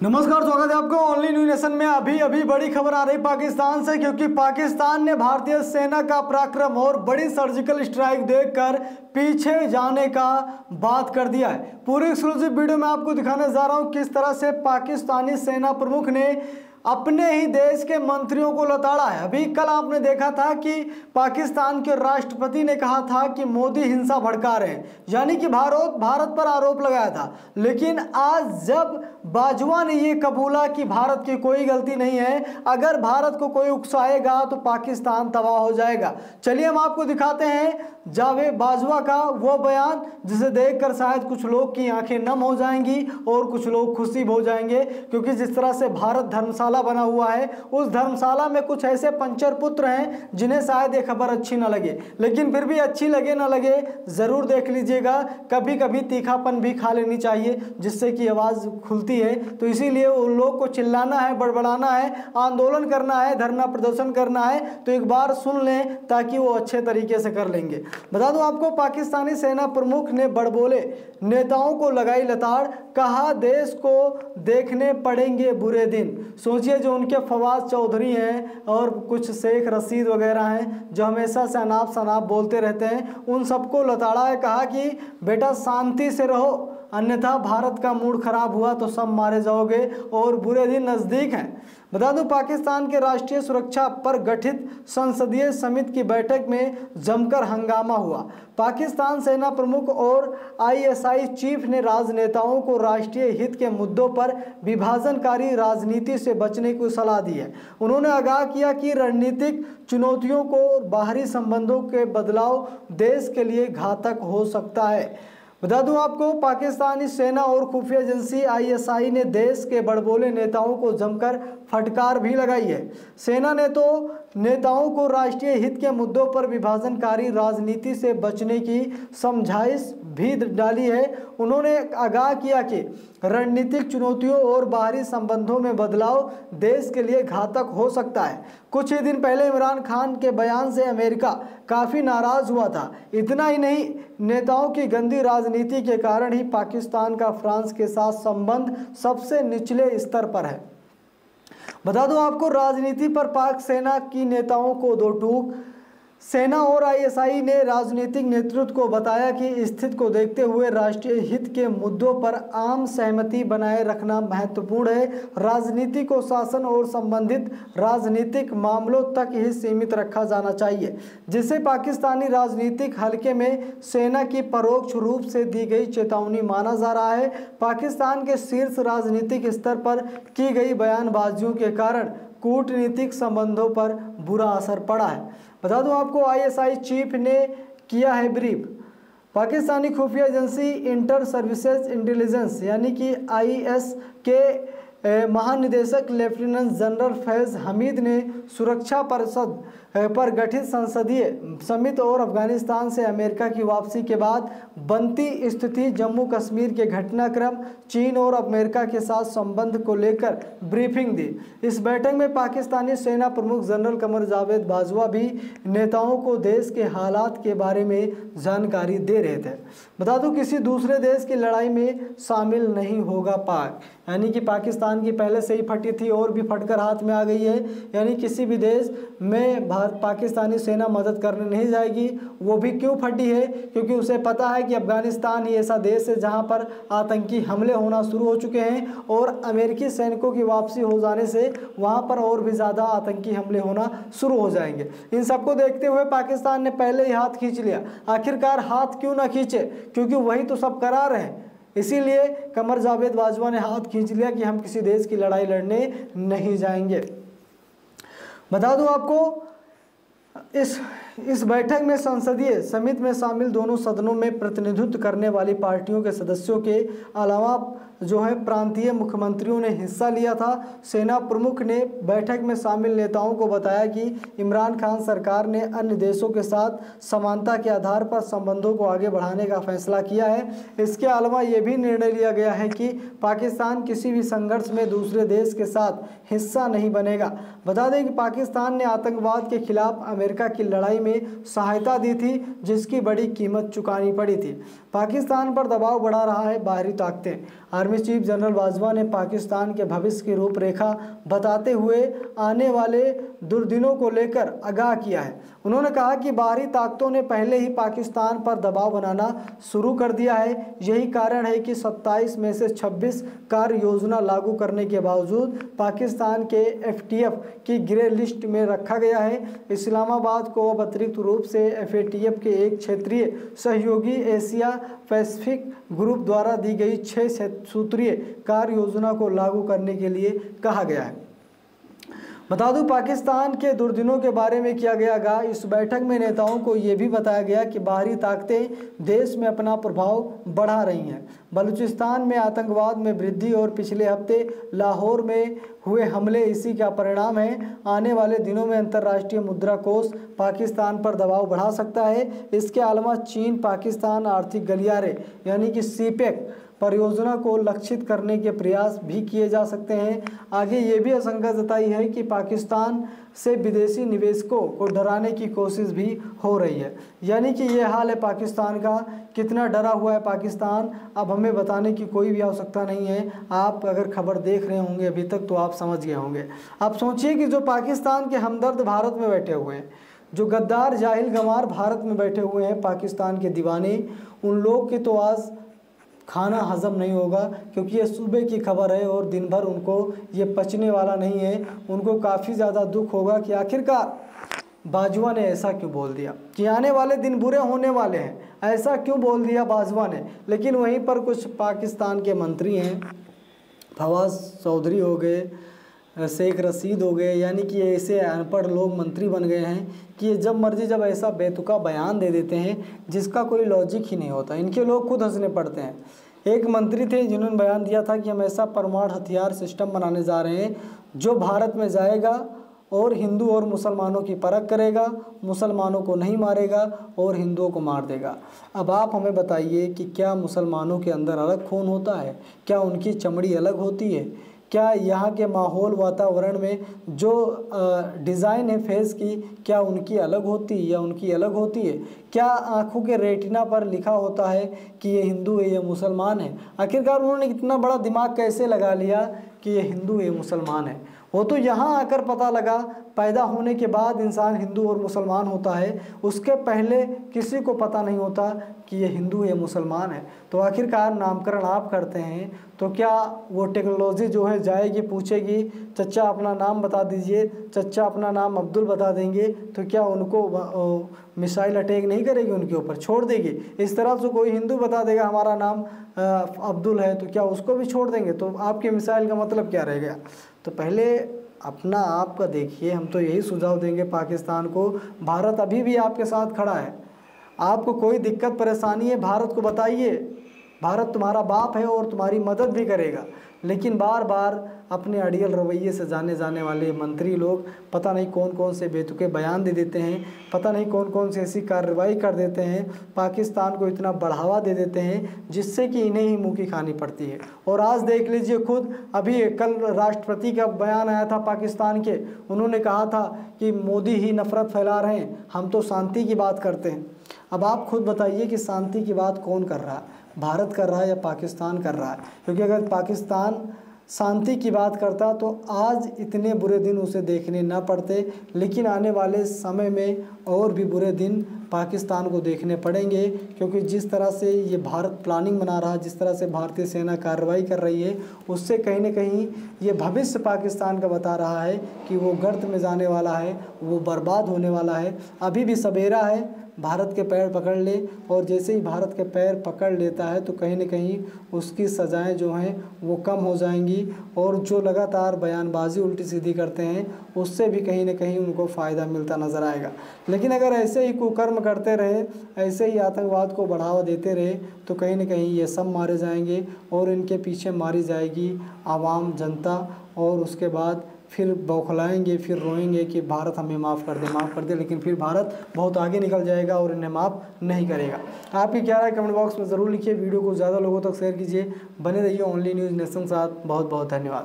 नमस्कार, स्वागत है आपको ओनली न्यू नेशन में। अभी बड़ी खबर आ रही पाकिस्तान से, क्योंकि पाकिस्तान ने भारतीय सेना का पराक्रम और बड़ी सर्जिकल स्ट्राइक देखकर पीछे जाने का बात कर दिया है। पूरी एक्सक्लूसिव वीडियो में आपको दिखाने जा रहा हूं किस तरह से पाकिस्तानी सेना प्रमुख ने अपने ही देश के मंत्रियों को लताड़ा है। अभी कल आपने देखा था कि पाकिस्तान के राष्ट्रपति ने कहा था कि मोदी हिंसा भड़का रहे हैं, यानी कि भारत पर आरोप लगाया था। लेकिन आज जब बाजवा ने ये कबूला कि भारत की कोई गलती नहीं है, अगर भारत को कोई उकसाएगा तो पाकिस्तान तबाह हो जाएगा। चलिए हम आपको दिखाते हैं जावेद बाजवा का वो बयान, जिसे देखकर शायद कुछ लोग की आंखें नम हो जाएंगी और कुछ लोग खुशी हो जाएंगे, क्योंकि जिस तरह से भारत धर्मशाला बना हुआ है, उस धर्मशाला में कुछ ऐसे पंचर पुत्र हैं जिन्हें शायद ये खबर अच्छी ना लगे, लेकिन फिर भी अच्छी लगे ना लगे जरूर देख लीजिएगा। कभी कभी तीखापन भी खा लेनी चाहिए, जिससे कि आवाज खुलती है। तो इसीलिए उन लोग को चिल्लाना है, बड़बड़ाना है, आंदोलन करना है, धरना प्रदर्शन करना है, तो एक बार सुन लें ताकि वो अच्छे तरीके से कर लेंगे। बता दूं आपको, पाकिस्तानी सेना प्रमुख ने बड़बोले नेताओं को लगाई लताड़, कहा देश को देखने पड़ेंगे बुरे दिन। सोचिए, जो उनके फवाद चौधरी हैं और कुछ शेख रशीद वगैरह हैं जो हमेशा से अनाप शनाप बोलते रहते हैं, उन सबको लताड़ा है। कहा कि बेटा शांति से रहो, अन्यथा भारत का मूड खराब हुआ तो सब मारे जाओगे और बुरे दिन नज़दीक हैं। बता दूं, पाकिस्तान के राष्ट्रीय सुरक्षा पर गठित संसदीय समिति की बैठक में जमकर हंगामा हुआ। पाकिस्तान सेना प्रमुख और आईएसआई चीफ ने राजनेताओं को राष्ट्रीय हित के मुद्दों पर विभाजनकारी राजनीति से बचने की सलाह दी है। उन्होंने आगाह किया कि रणनीतिक चुनौतियों को और बाहरी संबंधों के बदलाव देश के लिए घातक हो सकता है। बता दूं आपको, पाकिस्तानी सेना और खुफिया एजेंसी आईएसआई ने देश के बड़बोले नेताओं को जमकर फटकार भी लगाई है। सेना ने तो नेताओं को राष्ट्रीय हित के मुद्दों पर विभाजनकारी राजनीति से बचने की समझाइश भी डाली है। उन्होंने आगाह किया कि रणनीतिक चुनौतियों और बाहरी संबंधों में बदलाव देश के लिए घातक हो सकता है। कुछ ही दिन पहले इमरान खान के बयान से अमेरिका काफ़ी नाराज़ हुआ था। इतना ही नहीं, नेताओं की गंदी राजनीति के कारण ही पाकिस्तान का फ्रांस के साथ संबंध सबसे निचले स्तर पर है। बता दूं आपको, राजनीति पर पाक सेना की नेताओं को दो टूक। सेना और आईएसआई ने राजनीतिक नेतृत्व को बताया कि स्थिति को देखते हुए राष्ट्रीय हित के मुद्दों पर आम सहमति बनाए रखना महत्वपूर्ण है। राजनीति को शासन और संबंधित राजनीतिक मामलों तक ही सीमित रखा जाना चाहिए, जिसे पाकिस्तानी राजनीतिक हलके में सेना की परोक्ष रूप से दी गई चेतावनी माना जा रहा है। पाकिस्तान के शीर्ष राजनीतिक स्तर पर की गई बयानबाजियों के कारण कूटनीतिक संबंधों पर बुरा असर पड़ा है। बता दूं आपको, आईएसआई चीफ ने किया है ब्रीफ। पाकिस्तानी खुफिया एजेंसी इंटर सर्विसेज इंटेलिजेंस यानी कि आईएस के महानिदेशक लेफ्टिनेंट जनरल फैज़ हमीद ने सुरक्षा परिषद पर गठित संसदीय समिति और अफगानिस्तान से अमेरिका की वापसी के बाद बनती स्थिति, जम्मू कश्मीर के घटनाक्रम, चीन और अमेरिका के साथ संबंध को लेकर ब्रीफिंग दी। इस बैठक में पाकिस्तानी सेना प्रमुख जनरल कमर जावेद बाजवा भी नेताओं को देश के हालात के बारे में जानकारी दे रहे थे। बता दूं, किसी दूसरे देश की लड़ाई में शामिल नहीं होगा पाक, यानी कि पाकिस्तान की पहले से ही फटी थी और भी फटकर हाथ में आ गई है। यानी किसी भी देश में पाकिस्तानी सेना मदद करने नहीं जाएगी। वो भी क्यों फटी है? क्योंकि उसे पता है कि अफगानिस्तान ही ऐसा देश है जहां पर आतंकी हमले होना शुरू हो चुके हैं और अमेरिकी सैनिकों की वापसी हो जाने से वहां पर और भी ज़्यादा आतंकी हमले होना शुरू हो जाएंगे। इन सबको देखते हुए पाकिस्तान ने पहले ही हाथ खींच लिया। आखिरकार हाथ क्यों ना खींचे? क्योंकि वही तो सब करा रहे हैं। इसीलिए कमर जावेद बाजवा ने हाथ खींच लिया कि हम किसी देश की लड़ाई लड़ने नहीं जाएंगे। बता दूं आपको, इस बैठक में संसदीय समिति में शामिल दोनों सदनों में प्रतिनिधित्व करने वाली पार्टियों के सदस्यों के अलावा जो है प्रांतीय मुख्यमंत्रियों ने हिस्सा लिया था। सेना प्रमुख ने बैठक में शामिल नेताओं को बताया कि इमरान खान सरकार ने अन्य देशों के साथ समानता के आधार पर संबंधों को आगे बढ़ाने का फैसला किया है। इसके अलावा ये भी निर्णय लिया गया है कि पाकिस्तान किसी भी संघर्ष में दूसरे देश के साथ हिस्सा नहीं बनेगा। बता दें कि पाकिस्तान ने आतंकवाद के खिलाफ अमेरिका की लड़ाई में सहायता दी थी, जिसकी बड़ी कीमत चुकानी पड़ी थी। पाकिस्तान पर दबाव बढ़ा रहा है बाहरी ताकतें। Army army chief general Bajwa ने पाकिस्तान के भविष्य की रूपरेखा बताते हुए आने वाले दुर्दिनों को लेकर आगाह किया है। उन्होंने कहा कि बाहरी ताकतों ने पहले ही पाकिस्तान पर दबाव बनाना शुरू कर दिया है। यही कारण है कि 27 में से 26 कार्य योजना लागू करने के बावजूद पाकिस्तान के FATF की ग्रे लिस्ट में रखा गया है। इस्लामाबाद को अब अतिरिक्त रूप से FATF के एक क्षेत्रीय सहयोगी एशिया पैसिफिक ग्रुप द्वारा दी गई 6 सूत्रीय कार्य योजना को लागू करने के लिए कहा गया है। बता दूं, पाकिस्तान के दुर्दिनों के बारे में किया गया आगाह। इस बैठक में नेताओं को ये भी बताया गया कि बाहरी ताकतें देश में अपना प्रभाव बढ़ा रही हैं। बलूचिस्तान में आतंकवाद में वृद्धि और पिछले हफ्ते लाहौर में हुए हमले इसी का परिणाम है। आने वाले दिनों में अंतर्राष्ट्रीय मुद्रा कोष पाकिस्तान पर दबाव बढ़ा सकता है। इसके अलावा चीन पाकिस्तान आर्थिक गलियारे यानी कि CPEC परियोजना को लक्षित करने के प्रयास भी किए जा सकते हैं। आगे ये भी आशंका जताई है कि पाकिस्तान से विदेशी निवेशकों को डराने की कोशिश भी हो रही है। यानी कि ये हाल है पाकिस्तान का। कितना डरा हुआ है पाकिस्तान, अब हमें बताने की कोई भी आवश्यकता नहीं है। आप अगर खबर देख रहे होंगे अभी तक तो आप समझ गए होंगे। आप सोचिए कि जो पाकिस्तान के हमदर्द भारत में बैठे हुए हैं, जो गद्दार जाहिल गंवार भारत में बैठे हुए हैं, पाकिस्तान के दीवाने, उन लोग की तो आज खाना हजम नहीं होगा, क्योंकि ये सुबह की खबर है और दिन भर उनको ये पचने वाला नहीं है। उनको काफ़ी ज़्यादा दुख होगा कि आखिरकार बाजवा ने ऐसा क्यों बोल दिया, कि आने वाले दिन बुरे होने वाले हैं, ऐसा क्यों बोल दिया बाजवा ने। लेकिन वहीं पर कुछ पाकिस्तान के मंत्री हैं, फवाद चौधरी हो गए, शेख रशीद हो गए, यानी कि ऐसे अनपढ़ लोग मंत्री बन गए हैं कि ये जब मर्जी जब ऐसा बेतुका बयान दे देते हैं जिसका कोई लॉजिक ही नहीं होता। इनके लोग खुद हंसने पड़ते हैं। एक मंत्री थे जिन्होंने बयान दिया था कि हम ऐसा परमाणु हथियार सिस्टम बनाने जा रहे हैं जो भारत में जाएगा और हिंदू और मुसलमानों की परख करेगा, मुसलमानों को नहीं मारेगा और हिंदुओं को मार देगा। अब आप हमें बताइए कि क्या मुसलमानों के अंदर अलग खून होता है? क्या उनकी चमड़ी अलग होती है? क्या यहाँ के माहौल वातावरण में जो डिज़ाइन है फेस की, क्या उनकी अलग होती है या उनकी अलग होती है? क्या आँखों के रेटिना पर लिखा होता है कि ये हिंदू है, ये मुसलमान है? आखिरकार उन्होंने इतना बड़ा दिमाग कैसे लगा लिया कि ये हिंदू है, मुसलमान है? वो तो यहाँ आकर पता लगा, पैदा होने के बाद इंसान हिंदू और मुसलमान होता है, उसके पहले किसी को पता नहीं होता कि ये हिंदू है, मुसलमान है। तो आखिरकार नामकरण आप करते हैं तो क्या वो टेक्नोलॉजी जो है जाएगी, पूछेगी चचा अपना नाम बता दीजिए, चचा अपना नाम अब्दुल बता देंगे, तो क्या उनको मिसाइल अटैक नहीं करेगी, उनके ऊपर छोड़ देगी? इस तरह से कोई हिंदू बता देगा हमारा नाम अब्दुल है, तो क्या उसको भी छोड़ देंगे? तो आपके मिसाइल का मतलब क्या रह गया? तो पहले अपना आप का देखिए। हम तो यही सुझाव देंगे पाकिस्तान को, भारत अभी भी आपके साथ खड़ा है। आपको कोई दिक्कत परेशानी है, भारत को बताइए। भारत तुम्हारा बाप है और तुम्हारी मदद भी करेगा। लेकिन बार बार अपने अड़ियल रवैये से जाने वाले मंत्री लोग पता नहीं कौन कौन से बेतुके बयान दे देते हैं, पता नहीं कौन कौन से ऐसी कार्रवाई कर देते हैं, पाकिस्तान को इतना बढ़ावा दे देते हैं जिससे कि इन्हें ही मुँह की खानी पड़ती है। और आज देख लीजिए खुद, अभी कल राष्ट्रपति का बयान आया था पाकिस्तान के, उन्होंने कहा था कि मोदी ही नफरत फैला रहे हैं, हम तो शांति की बात करते हैं। अब आप खुद बताइए कि शांति की बात कौन कर रहा है, भारत कर रहा है या पाकिस्तान कर रहा है? क्योंकि अगर पाकिस्तान शांति की बात करता तो आज इतने बुरे दिन उसे देखने ना पड़ते। लेकिन आने वाले समय में और भी बुरे दिन पाकिस्तान को देखने पड़ेंगे, क्योंकि जिस तरह से ये भारत प्लानिंग बना रहा है, जिस तरह से भारतीय सेना कार्रवाई कर रही है, उससे कहीं ना कहीं ये भविष्य पाकिस्तान का बता रहा है कि वो गर्त में जाने वाला है, वो बर्बाद होने वाला है। अभी भी सवेरा है, भारत के पैर पकड़ ले, और जैसे ही भारत के पैर पकड़ लेता है तो कहीं न कहीं उसकी सज़ाएं जो हैं वो कम हो जाएंगी, और जो लगातार बयानबाजी उल्टी सीधी करते हैं उससे भी कहीं न कहीं उनको फ़ायदा मिलता नज़र आएगा। लेकिन अगर ऐसे ही कुकर्म करते रहे, ऐसे ही आतंकवाद को बढ़ावा देते रहे, तो कहीं न कहीं ये सब मारे जाएंगे और इनके पीछे मारी जाएगी आवाम, जनता, और उसके बाद फिर बौखलाएंगे, फिर रोएंगे कि भारत हमें माफ़ कर दे, लेकिन फिर भारत बहुत आगे निकल जाएगा और इन्हें माफ़ नहीं करेगा। आपकी क्या राय कमेंट बॉक्स में ज़रूर लिखिए। वीडियो को ज़्यादा लोगों तक शेयर कीजिए। बने रहिए ओनली न्यूज़ नेशन के साथ। बहुत बहुत धन्यवाद।